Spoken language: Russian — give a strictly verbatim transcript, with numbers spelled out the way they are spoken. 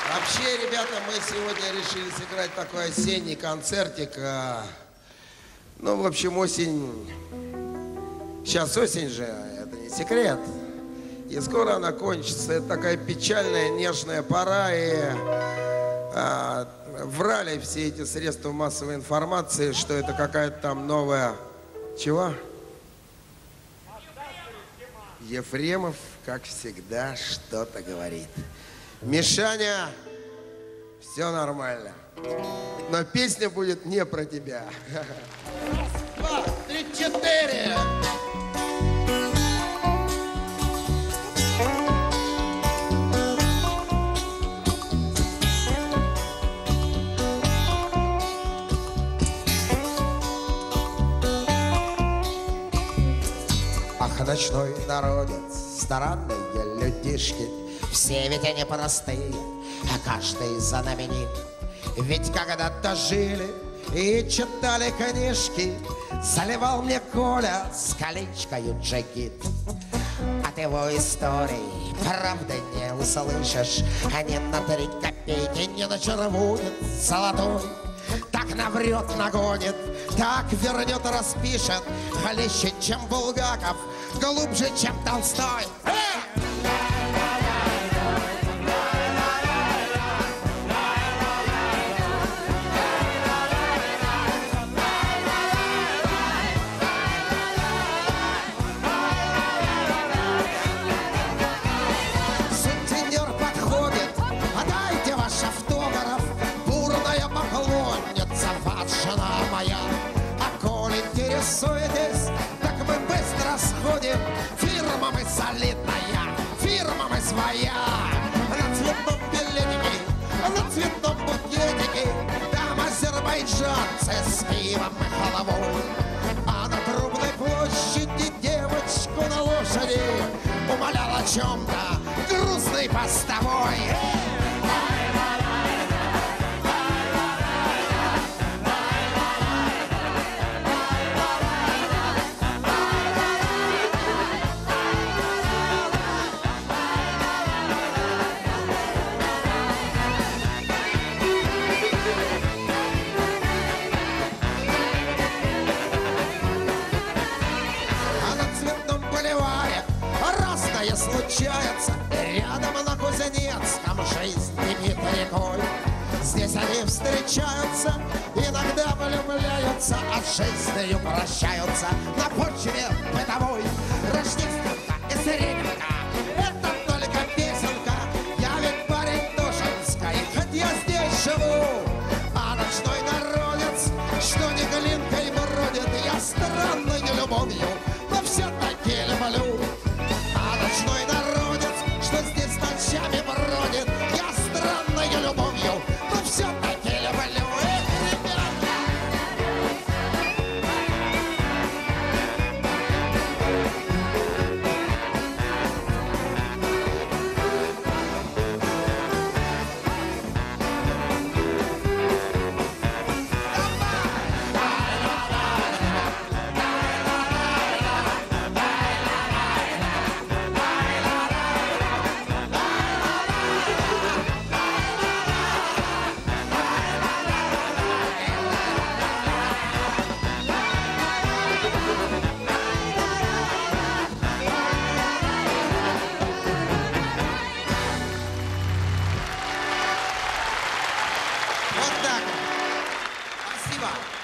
Вообще, ребята, мы сегодня решили сыграть такой осенний концертик. Ну, в общем, осень... Сейчас осень же, это не секрет. И скоро она кончится. Это такая печальная, нежная пора. И а, врали все эти средства массовой информации, что это какая-то там новая... Чего? Ефремов, как всегда, что-то говорит. Мишаня, все нормально. Но песня будет не про тебя. Раз, два, три, четыре. Ах, ночной народец, странные людишки, все ведь они простые, а каждый знаменит. Ведь когда-то жили и читали книжки, заливал мне Коля с колечкою джигит. От его истории правды не услышишь, они на три копейки не начаруют золотой. Так наврет, нагонит, так вернет, распишет, хлеще, чем Булгаков, глубже, чем Толстой. Сутенер подходит, а дайте ваш автограф, бурная поклонница, вас жена моя. А коль интересуетесь, так мы быстро сходим, фирма мы солидная, фирма мы своя. На цветном билетике, на цветном букетике, там азербайджанцы с пивом и головой. А на Трубной площади девочку на лошади умолял о чем-то грустный постовой. Случается рядом на Кузнецком жизнь кипит рекой. Здесь они встречаются, иногда влюбляются, а с жизнью прощаются на почве бытовой. Рождественка и Серединка — это только песенка. Я ведь парень Тушинской, хоть я здесь живу. А ночной народец, что не глинкой бродит, я странной любовью, но все-таки люблю. Ночной народец, что здесь ночами бродит, я странной любовью, но все-таки люблю. Эх, ребята! Вот так вот. Спасибо.